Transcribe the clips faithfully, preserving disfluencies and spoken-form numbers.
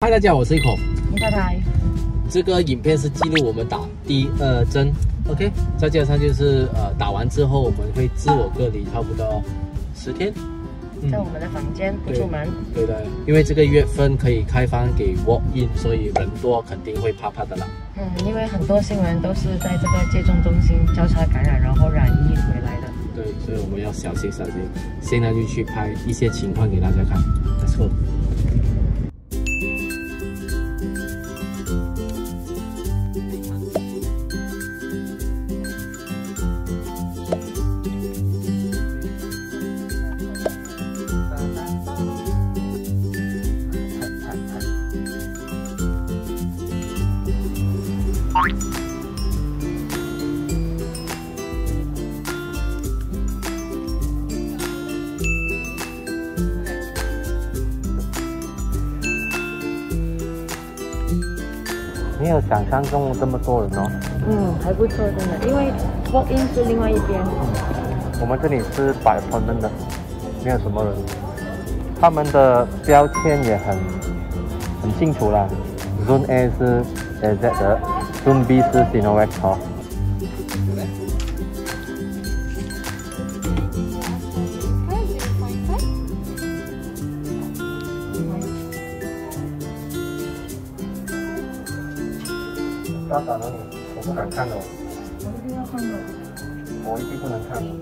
嗨，大家好，我是一口。 太太， 这个影片是记录我们打第二针 ，OK， 再加上就是呃打完之后我们会自我隔离差不多十天， 在我们的房间不出门。 对的，因为这个月份可以开放给 walk in， 所以人多肯定会怕怕的啦。 嗯，因为很多新闻都是在这个接种中心交叉感染，然后染疫回来的。 对，所以我们要小心小心。现在就去拍一些情况给大家看 ，Let's go。没有想象中这么多人哦。 嗯，还不错，真的，因为 walk in 是另外一边。 我们这里是摆摊的，没有什么人。他们的标签也很很清楚啦 ，Zone A 是 A Z 的 ，Zone B 是 Sinovac 哦。不要打到你，我不敢看的。 我一定要看的。 我一定不能看的。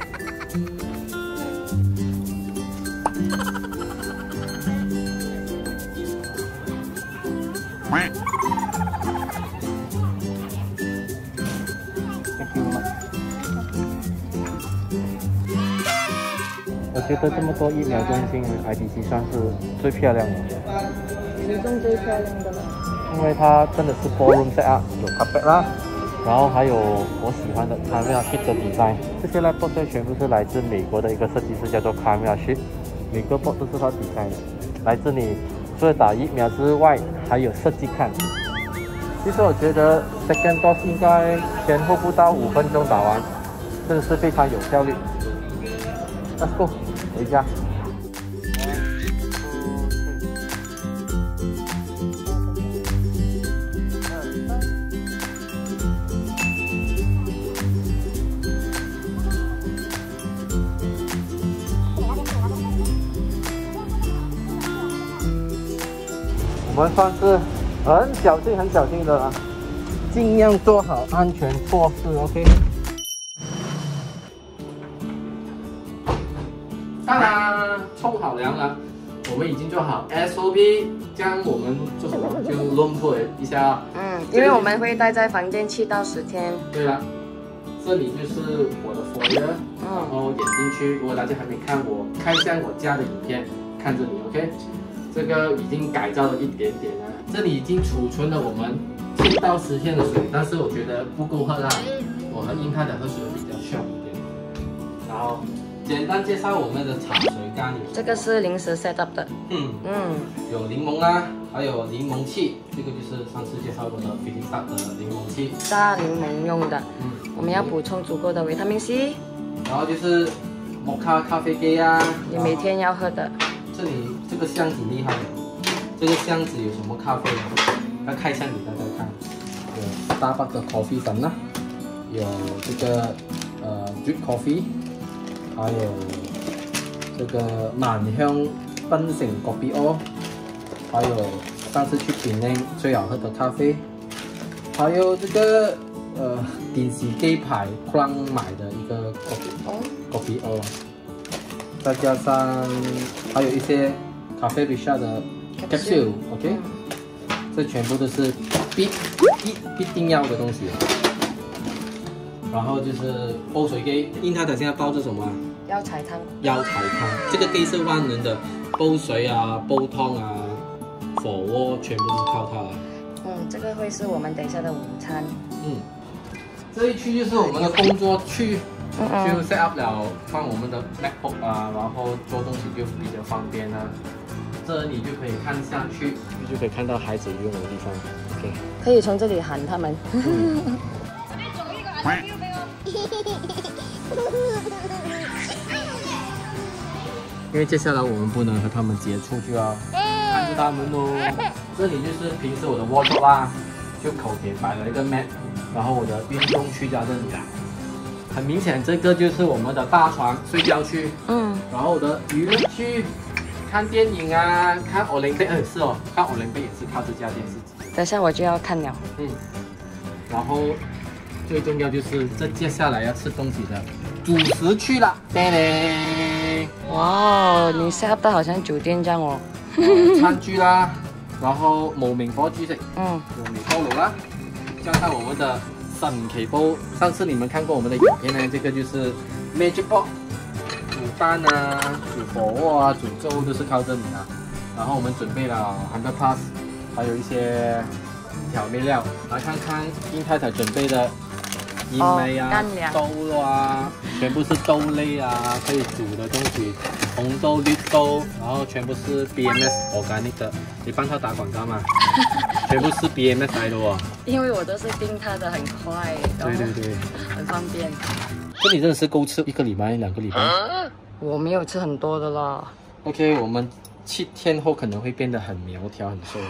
我觉得这么多疫苗中心 ，I D C 算是最漂亮的。 其中最漂亮的了。 因为它真的是 ballroom set up， 有 carpet 啦，然后还有我喜欢的 camera sheet 的 design， 这些 laptop 全部是来自美国的一个设计师，叫做 camera sheet， 每个 board 都是他 design 的，来自你除了打疫苗之外，还有设计看。其实我觉得 second dose 应该前后不到五分钟打完，真的是非常有效率。Let's go， 回家。我们算是很小心、很小心的啦，尽量做好安全措施。OK。当然，冲好凉了，我们已经做好 S O P， 这样我们做什么就 room tour 一下。 嗯，因为我们会待在房间七到十天。 对了，这里就是我的 foyer， 嗯， 然后点进去。如果大家还没看我开箱我家的影片，看这里 OK。这个已经改造了一点点了，这里已经储存了我们七到十天的水，但是我觉得不够喝啦，我和英泰的喝水比较凶一点。然后简单介绍我们的茶水咖喱， 这个是临时 set up 的， 嗯嗯， 有柠檬啦，还有柠檬气，这个就是上次介绍过的 Philips的柠檬气， 榨柠檬用的， 嗯， 我们要补充足够的维他命 C， 然后就是摩卡咖啡机啊， 你每天要喝的。 这里这个箱挺厉害的，这个箱子有什么咖啡呢？要开箱给大家看，有 Starbucks 的 coffee 粉啦，有这个呃 drip coffee， 还有这个满香檳城 coffee o， 还有上次去品内最好喝的咖啡，还有这个呃电视机牌 Crown 买的一个 coffee coffee o。再加上还有一些咖啡比下的 capsule，OK， 这全部都是必必必定要的东西。然后就是煲水机，英泰的现在煲着什么？ 药材汤。 药材汤，这个机是万能的，煲水啊、煲汤啊、火锅全部都是靠它来。 嗯，这个会是我们等一下的午餐。 嗯，这一区就是我们的工作区。 嗯就 set up 了，放我们的 MacBook 啊，然后做东西就比较方便啊。这你就可以看下去，就可以看到孩子用的地方。OK， 可以从这里喊他们。嗯因为接下来我们不能和他们接触，就要看着他们哦。 这里就是平时我的 wardrobe 啦，就口铁摆了一个 mat， 然后我的运动区在这里啦。很明显，这个就是我们的大床睡觉区，嗯，然后我的娱乐区，看电影啊，看 Olympic， 呃是哦，看 Olympic 也是靠这架电视机。 等下我就要看了， 嗯，然后最重要就是这接下来要吃东西的主食区啦，叮叮。 哇，你 set up 得好像酒店这样哦。 呃、餐具啦，然后無名火煮食， 嗯， 無名鍋爐啦，加上我們的神奇煲。上次你們看過我們的影片呢，這個就是 Magic Pot， 煮蛋啊、煮火鍋啊、煮粥都是靠這裡啊。然後我們準備了one hundred plus， 還有一些調味料，來看看英太太準備的燕麥啊、哦、豆啊，全部是豆類啊，可以煮的東西。紅豆、綠豆，然後全部是 B M S organic 的。你幫他打廣告嘛？全部是 B M S 來的哦。 因為我都是訂它的，很快， 對對對， 很方便。 這你真的是夠吃一個禮拜、兩個禮拜？啊、 我沒有吃很多的啦。 OK， 我們七天後可能會變得很苗條、很瘦。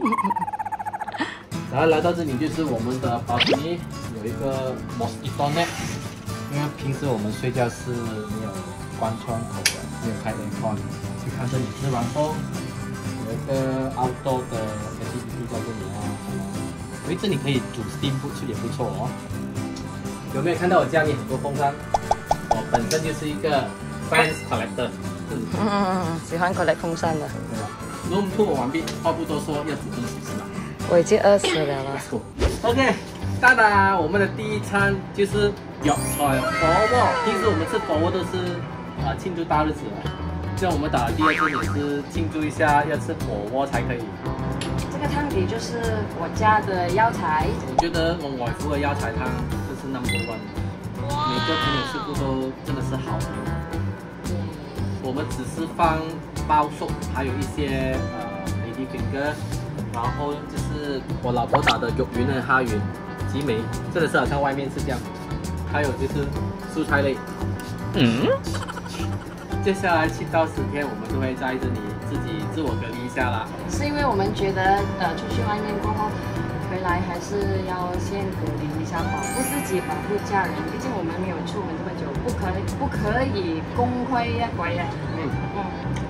然後來到這裡就是我們的 balcony， 有一個 mosquito net， 因為平時我們睡覺是沒有關窗口的。沒有開 aircon， 去看這裡是，然後有一個 outdoor 的 activity 在這裡啊，所以這裡可以煮 steam food 也不錯哦。有沒有看到我家裡很多風扇？我本身就是一個 fans collector。 嗯，喜歡 collect 風扇的。 對了 ，room tour 完畢，話不多說，要煮東西是吧？ 我已經餓死了啦。 OK， 當然我們的第一餐就是藥材火鍋。平時我們吃火鍋都是。啊，慶祝大日子了，像我們打的第二次也是慶祝一下，要吃火鍋才可以。 這個湯底就是我家的藥材。 我覺得我外父的藥材湯就是 number one， 每個朋友吃過都真的是好的。嗯、我們只是放包粟，還有一些呃 lady finger， 然後就是我老婆打的肉圓和蝦圓、吉梅，真的是好像外面是這樣。還有就是蔬菜類。嗯。接下來七到十天，我們都會在這裡自己自我隔離一下啦。 是因為我們覺得，呃，出去外面過後，回來還是要先隔離一下，保護自己，保護家人。畢竟我們沒有出門這麼久，不可以不可以公開呀，鬼呀。嗯嗯。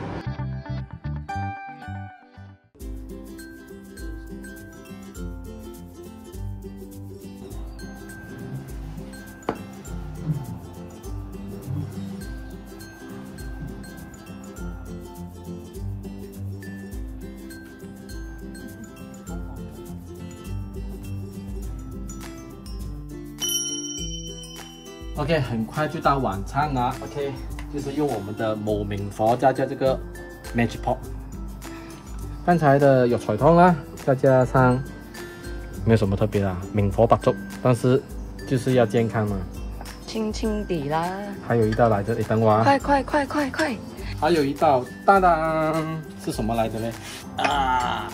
OK， 很快就到晚餐了。OK， 就是用我們的無名火加加這個 Magic Pot， 剛才的藥材湯啦，再加上沒有什麼特別啦，明火白粥，但是就是要健康嘛， 輕輕地啦。 還有一道來着，你等我啊！ 快快快快快！ 還有一道，當當，是什麼來着呢？啊，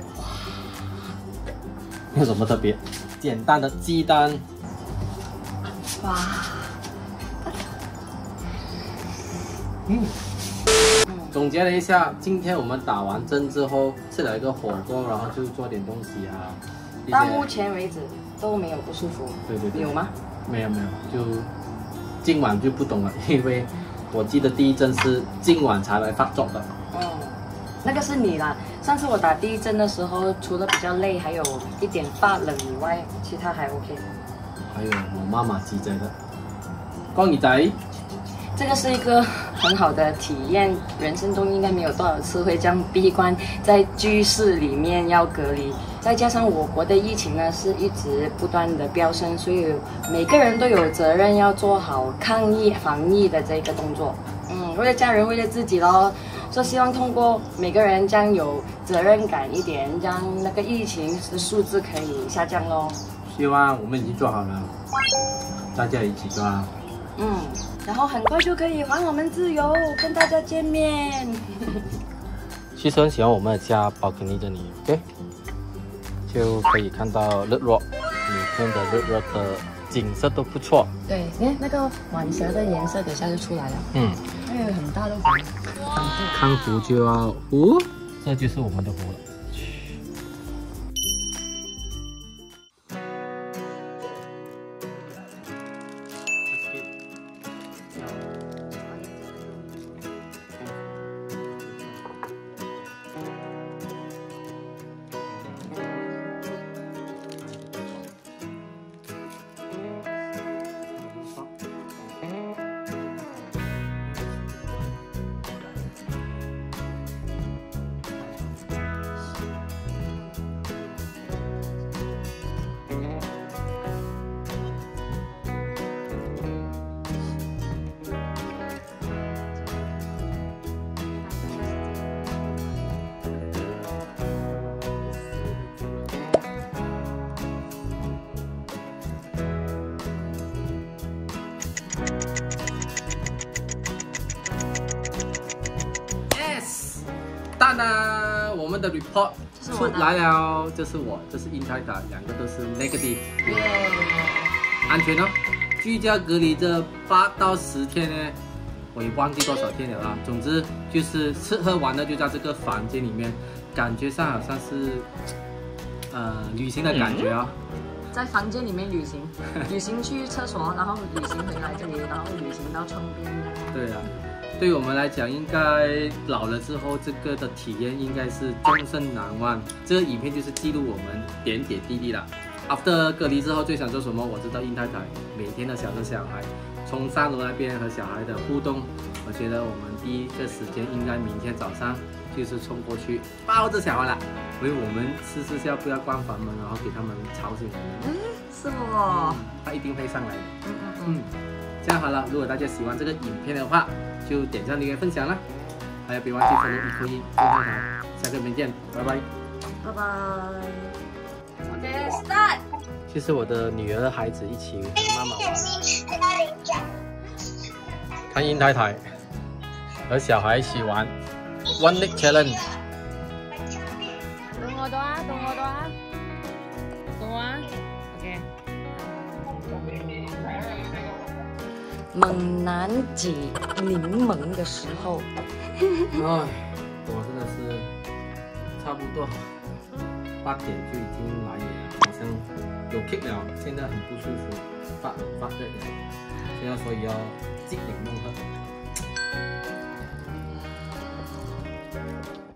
沒有什麼特別，簡單的雞蛋。哇！嗯，總結了一下，今天我們打完針之後，吃了一個火鍋，然後就做點東西啊。 到目前為止都沒有不舒服。 對對對。有嗎？ 沒有沒有，就今晚就不懂了，因為我記得第一針是今晚才來發作的。 嗯，那個是你啦。上次我打第一針的時候，除了比較累，還有一點發冷以外，其他還 OK。 還有我媽媽記載的光耳仔。 這個是一個很好的體驗，人生中應該沒有多少次會這樣閉關在居室裡面要隔離，再加上我國的疫情呢是一直不斷的飆升，所以每個人都有責任要做好抗疫防疫的這個動作。嗯，為了家人，為了自己咯，所以希望通過每個人這樣有責任感一點，讓那個疫情的數字可以下降咯。 希望我們已經做好了，大家一起做啊。 嗯。然後很快就可以還我們自由，跟大家見面。 其實很喜歡我們的家 balcony 這裡 ，OK， 就可以看到日落，每天的日落的景色都不錯。 對，誒，那個晚霞的顏色等下就出來了。嗯，還有很大的湖。 看湖就要湖，這就是我們的湖了。 哒哒，我们的 report 出来了，这是我，这是英泰塔，两个都是 negative， 安全哦。居家隔离这八到十天呢，我也忘记多少天了啦。总之就是吃喝玩乐就在这个房间里面，感觉上好像是呃旅行的感觉啊、哦。 嗯在房间里面旅行，旅行去厕所，然后旅行回来这里，然后旅行到窗边。对啊，对于我们来讲，应该老了之后，这个的体验应该是终身难忘。这个影片就是记录我们点点滴滴啦。After 隔离之后，最想做什么？我知道英太太每天都想着小孩，从三楼那边和小孩的互动，我觉得我们第一个时间应该明天早上就是冲过去抱着小孩了。所以我们试试下不要关房门，然后给他们吵醒我们。 嗯，是哦、嗯， 他一定会上来的。 嗯嗯嗯。 这样好了，如果大家喜欢这个影片的话，就点赞、留言、分享啦。还有别忘记follow一扣一英太太，下个影片见，拜拜。 拜拜。OK start。 其实我的女儿孩子一起和妈妈玩，看英太太和小孩一起玩 One Leg Challenge。 Tunggu doa, tunggu doa, tunggu, OK。猛男挤柠檬的时候， 哎，我真的是差不多八点就已经来了，好像有 kick 了，现在很不舒服，发发热了，现在所以要挤柠檬喝。